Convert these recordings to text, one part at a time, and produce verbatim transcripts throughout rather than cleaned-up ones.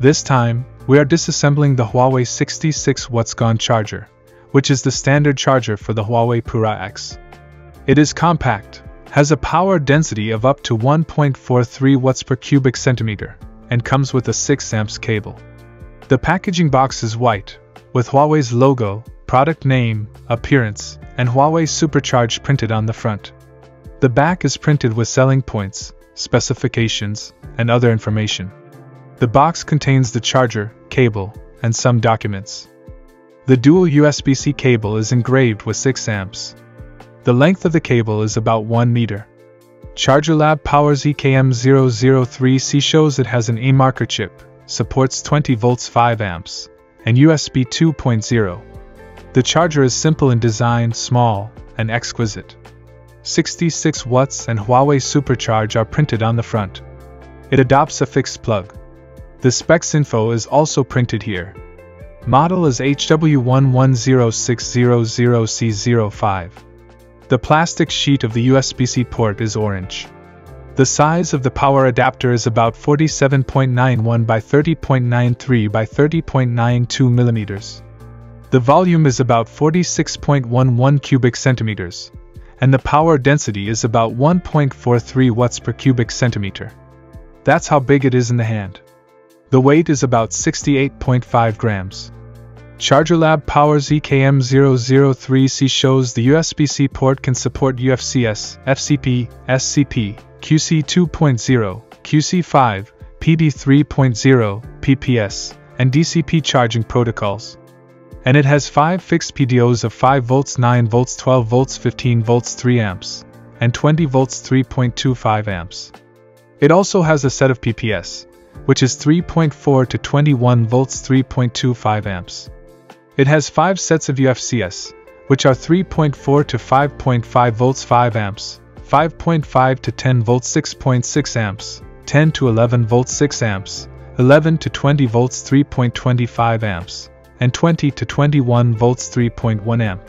This time, we are disassembling the Huawei sixty-six watt GaN charger, which is the standard charger for the Huawei Pura X. It is compact, has a power density of up to one point four three watts per cubic centimeter, and comes with a six amps cable. The packaging box is white, with Huawei's logo, product name, appearance, and Huawei SuperCharge printed on the front. The back is printed with selling points, specifications, and other information. The box contains the charger, cable, and some documents. The dual U S B C cable is engraved with six amps. The length of the cable is about one meter. ChargerLab Power's E K M zero zero three C shows it has an A marker chip, supports twenty volts five amps, and U S B two point oh. The charger is simple in design, small, and exquisite. sixty-six watts and Huawei SuperCharge are printed on the front. It adopts a fixed plug. The specs info is also printed here. Model is H W one one zero six zero zero C zero five. The plastic sheet of the U S B C port is orange. The size of the power adapter is about forty-seven point nine one by thirty point nine three by thirty point nine two millimeters. The volume is about forty-six point one one cubic centimeters, and the power density is about one point four three watts per cubic centimeter. That's how big it is in the hand. The weight is about sixty-eight point five grams. ChargerLab Power's E K M zero zero three C shows the U S B C port can support U F C S, F C P, S C P, Q C two point oh, Q C five, P D three point oh, P P S, and D C P charging protocols. And it has five fixed P D Os of five volts, nine volts, twelve volts, fifteen volts, three amps, and twenty volts, three point two five amps. It also has a set of P P S, which is three point four to twenty-one volts, three point two five amps. It has five sets of U F C S, which are three point four to five point five volts, five amps, five point five to ten volts, six point six amps, ten to eleven volts, six amps, eleven to twenty volts, three point two five amps, and twenty to twenty-one volts, three point one amp.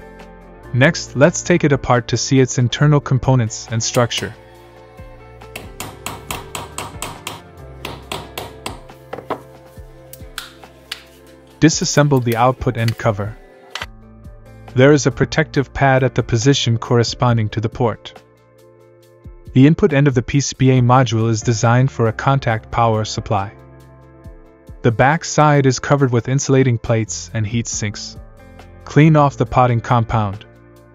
Next, let's take it apart to see its internal components and structure. Disassemble the output end cover. There is a protective pad at the position corresponding to the port. The input end of the P C B A module is designed for a contact power supply. The back side is covered with insulating plates and heat sinks. Clean off the potting compound.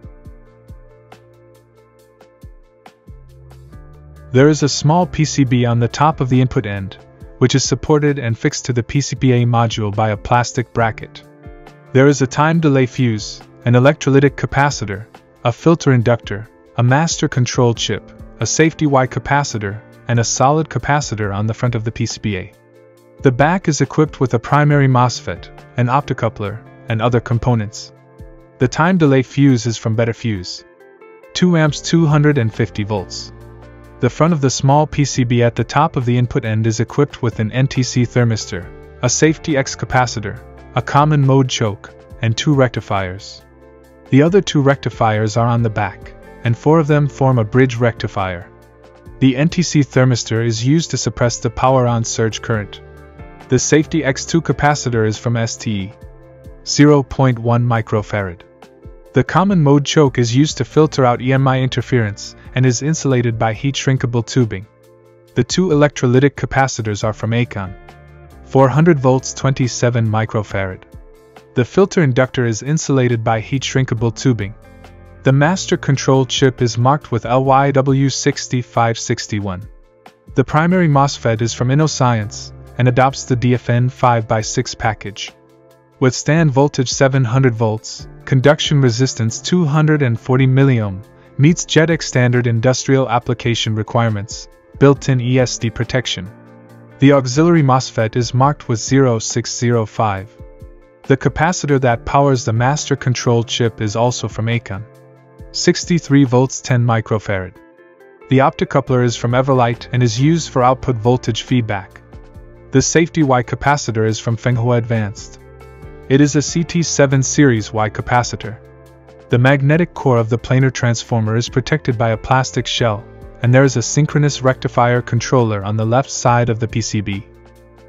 There is a small P C B on the top of the input end, which is supported and fixed to the P C B A module by a plastic bracket. There is a time delay fuse, an electrolytic capacitor, a filter inductor, a master control chip, a safety Y capacitor, and a solid capacitor on the front of the P C B A. The back is equipped with a primary MOSFET, an optocoupler, and other components. The time delay fuse is from Better Fuse. two amps, two hundred fifty volts. The front of the small P C B at the top of the input end is equipped with an N T C thermistor, a safety X capacitor, a common mode choke, and two rectifiers. The other two rectifiers are on the back, and four of them form a bridge rectifier. The N T C thermistor is used to suppress the power-on surge current. The safety X two capacitor is from S T E, zero point one microfarad. The common mode choke is used to filter out E M I interference and is insulated by heat-shrinkable tubing. The two electrolytic capacitors are from Acon, four hundred volts, twenty-seven microfarad. The filter inductor is insulated by heat-shrinkable tubing. The master control chip is marked with L Y W six five six one. The primary MOSFET is from InnoScience and adopts the D F N five by six package. Withstand voltage seven hundred volts, conduction resistance two hundred forty milliohm, meets J E D E C standard industrial application requirements, built-in E S D protection. The auxiliary MOSFET is marked with zero six zero five. The capacitor that powers the master control chip is also from Acon, sixty-three volts, ten microfarad. The optocoupler is from Everlight and is used for output voltage feedback. The safety Y capacitor is from Fenghua Advanced. It is a C T seven series Y capacitor. The magnetic core of the planar transformer is protected by a plastic shell, and there is a synchronous rectifier controller on the left side of the P C B.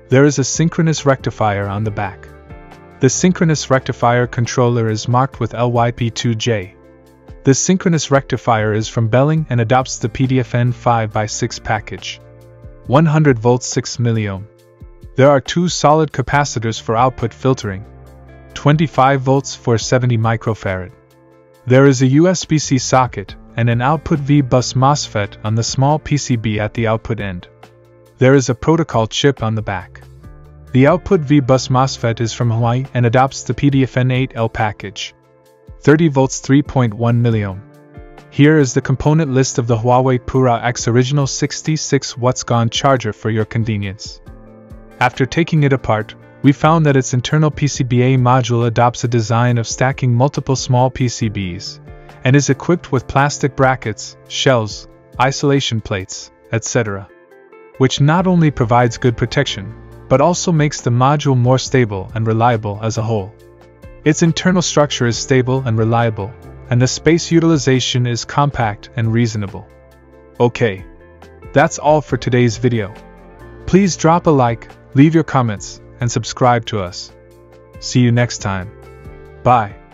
There is a synchronous rectifier on the back. The synchronous rectifier controller is marked with L Y P two J. This synchronous rectifier is from Belling and adopts the P D F N five by six package. one hundred volts six milliohm. There are two solid capacitors for output filtering. twenty-five volts for seventy microfarad. There is a U S B C socket and an output V-bus MOSFET on the small P C B at the output end. There is a protocol chip on the back. The output V-bus MOSFET is from Huawei and adopts the P D F N eight L package. thirty volts three point one milliohm. Here is the component list of the Huawei Pura X original sixty-six watt GaN charger for your convenience. After taking it apart, we found that its internal P C B A module adopts a design of stacking multiple small P C Bs, and is equipped with plastic brackets, shells, isolation plates, et cetera, which not only provides good protection, but also makes the module more stable and reliable as a whole. Its internal structure is stable and reliable, and the space utilization is compact and reasonable. Okay, that's all for today's video. Please drop a like, leave your comments, and subscribe to us. See you next time. Bye.